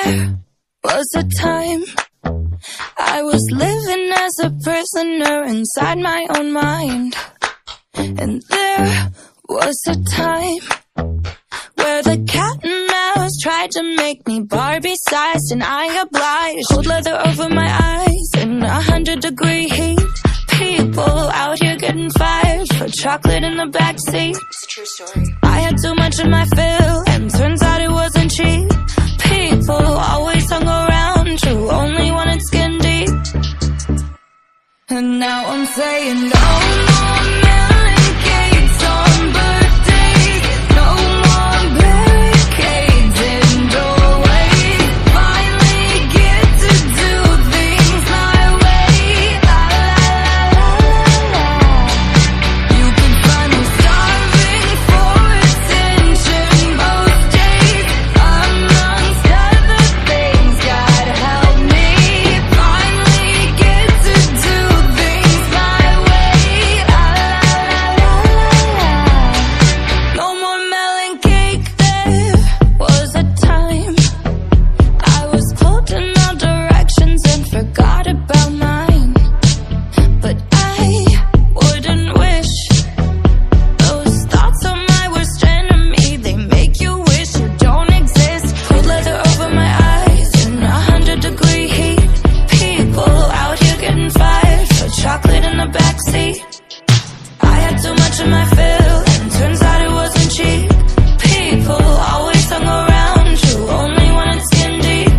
There was a time I was living as a prisoner inside my own mind. And there was a time where the cat and mouse tried to make me Barbie-sized, and I obliged. Cold leather over my eyes in 100-degree heat. People out here getting fired for chocolate in the backseat. It's a true story. I had too much of my fill, and turns out it wasn't cheap. People always hung around who only wanted skin deep. And now I'm saying no more melon cakes on birthdays, no more barricades in doorways. Finally get to do things my way. La la la la la. You can find me starving for attention most days. Amongst other things, God help me finally get to do things my way. La la la la la. No more melon cake. There was a time I was pulled in all directions and forgot about mine. But I wouldn't wish those thoughts on my worst enemy. They make you wish you don't exist. Cold leather over my eyes in 100-degree heat. People out here getting fired for chocolate in the backseat. I had too much of my fill, and turns out it wasn't cheap. People always hung around who only wanted skin deep.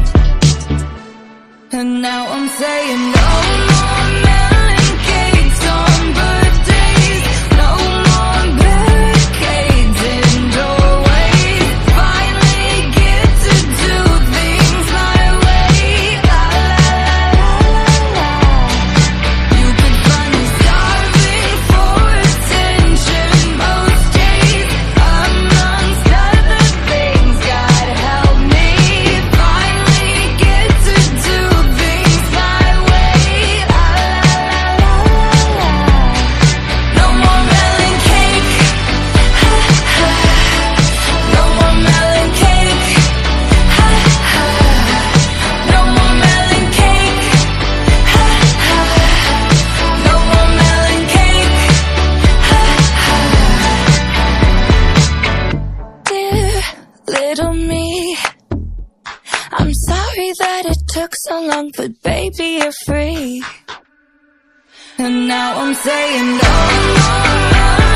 And now I'm saying no more melon cakes on birthdays, no more barricades in doorways. Finally get to do things my way. La la la la la. You can find me starving for attention most days. Amongst other things, God help me finally get to do things my way. La la la la la. No more melon cake. Ha ha. No more melon cake. Ha ha. No more melon cake. Ha ha. No more melon cake. Ha ha. Dear little me, I'm sorry that it took so long, but baby, you're free. And now I'm saying no more melon